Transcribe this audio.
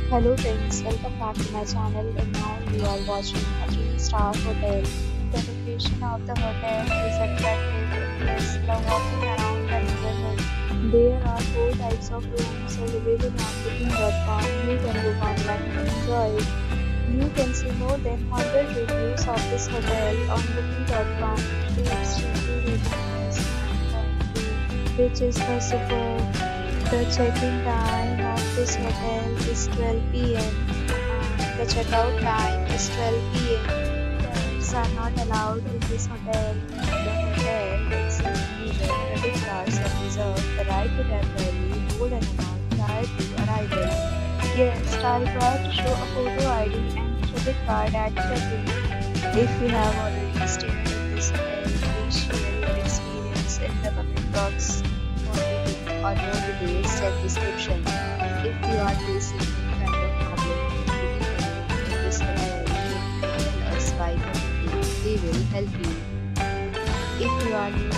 Hello friends, welcome back to my channel and now you are watching a 3-star hotel. The location of the hotel is attractive and guests love walking around the neighborhood. There are 4 types of rooms available on booking.com. You can book online and enjoy it. You can see more than 100 reviews of this hotel on booking.com. Its review rating is 9.2, which is the superb. The check-in time of this hotel is 12 p.m. and the checkout time is 12 p.m. Pets are not allowed in this hotel. The hotel accepts major credit cards and reserves the right to temporarily hold an amount prior to arrival. Guests are required to show a photo ID and credit card at check-in. If you have already stayed in this hotel, please share your experience in the comment box. Or more details, check description. If you are facing any kind of problem in this hotel, you can tell us by commenting. We will help you. If you are new